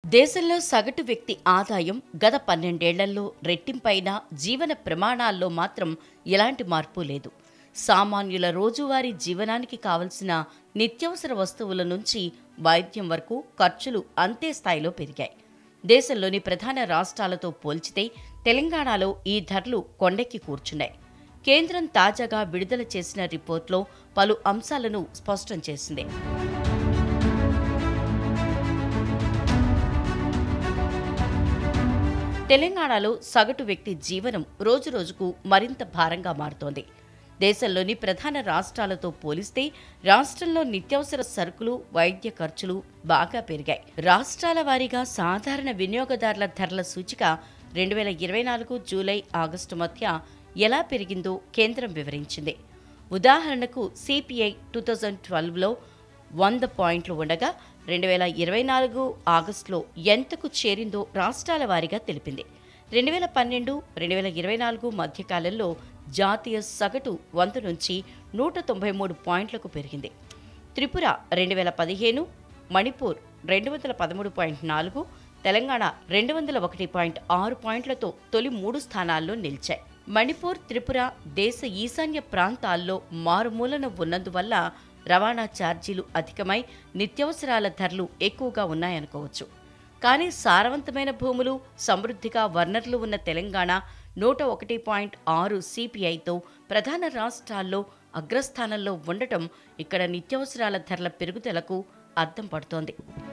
దేశంలో సగటు వ్యక్తి ఆదాయం గత 12 ఏళ్లలో రెట్టింపైన జీవన ప్రమాణాల్లో మాత్రం ఎలాంటి మార్పు లేదు. సామాన్యుల రోజువారీ జీవనానికి కావలసిన నిత్యావసర వస్తువుల నుంచి వైద్యం వరకు ఖర్చులు అంతే స్థాయిలో పెరిగాయి. దేశంలోని ప్రధాన రాష్ట్రాలతో పోల్చితే తెలంగాణలో ఈ ధరలు కొండెక్కి కూర్చున్నాయి. కేంద్రం తాజాగా విడుదల చేసిన రిపోర్ట్లో పలు అంశాలను స్పష్టం చేసింది. తెలంగాణలో సగటు వ్యక్తి జీవనం రోజురోజుకు మరింత భారంగా మారుతోంది. దేశంలోని ప్రధాన రాష్ట్రాలతో పోలిస్తే రాష్ట్రంలో నిత్యావసర సరుకులు, వైద్య ఖర్చులు బాగా పెరిగాయి. రాష్ట్రాల వారీగా సాధారణ వినియోగదారుల ధరల సూచిక 2024 జూలై ఆగస్టు మధ్య ఎలా పెరిగిందో కేంద్రం వివరించింది. ఉదాహరణకు సిపిఐ 2012లో 100 పాయింట్లు ఉండగా 2024 ఆగస్టులో ఎంతకు చేరిందో రాష్ట్రాల వారీగా తెలిపింది. 2012, 2024 మధ్యకాలంలో జాతీయ సగటు 100 నుంచి 193 పాయింట్లకు పెరిగింది. త్రిపుర 2015, మణిపూర్ 213.4, తెలంగాణ 201.6 పాయింట్లతో తొలి 3 స్థానాల్లో నిలిచాయి. మణిపూర్, త్రిపుర దేశ ఈశాన్య ప్రాంతాల్లో మారుమూలన ఉన్నందువల్ల రవాణా ఛార్జీలు అధికమై నిత్యావసరాల ధరలు ఎక్కువగా ఉన్నాయనుకోవచ్చు. కానీ సారవంతమైన భూములు, సమృద్ధిగా వనరులు ఉన్న తెలంగాణ 101.6 సిపిఐతో ప్రధాన రాష్ట్రాల్లో అగ్రస్థానంలో ఉండటం ఇక్కడ నిత్యావసరాల ధరల పెరుగుదలకు అద్దం పడుతోంది.